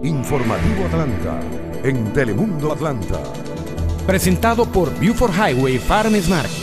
Informativo Atlanta, en Telemundo Atlanta. Presentado por Buford Highway Farmers Market.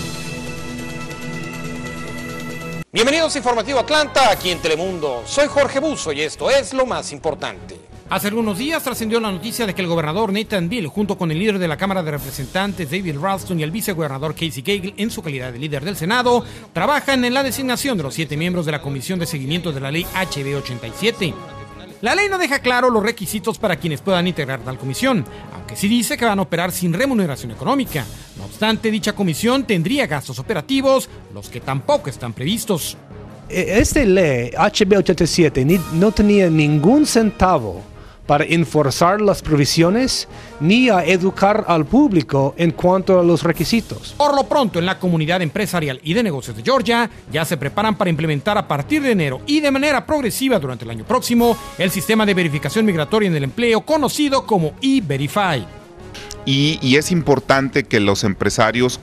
Bienvenidos a Informativo Atlanta, aquí en Telemundo. Soy Jorge Buzo y esto es lo más importante. Hace algunos días trascendió la noticia de que el gobernador Nathan Deal, junto con el líder de la Cámara de Representantes David Ralston y el vicegobernador Casey Cagle, en su calidad de líder del Senado, trabajan en la designación de los 7 miembros de la Comisión de Seguimiento de la Ley HB 87. La ley no deja claro los requisitos para quienes puedan integrar tal comisión, aunque sí dice que van a operar sin remuneración económica. No obstante, dicha comisión tendría gastos operativos, los que tampoco están previstos. Esta ley HB 87 no tenía ningún centavo para enforzar las provisiones ni a educar al público en cuanto a los requisitos. Por lo pronto, en la comunidad empresarial y de negocios de Georgia, ya se preparan para implementar a partir de enero y de manera progresiva durante el año próximo el sistema de verificación migratoria en el empleo conocido como E-Verify. Y es importante que los empresarios,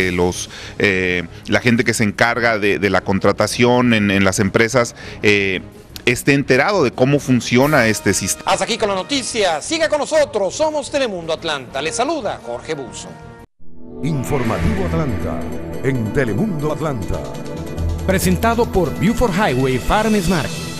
la gente que se encarga de la contratación en las empresas, esté enterado de cómo funciona este sistema. Hasta aquí con la noticia. Siga con nosotros. Somos Telemundo Atlanta. Les saluda Jorge Buzo. Informativo Atlanta, en Telemundo Atlanta. Presentado por Buford Highway Farmers Market.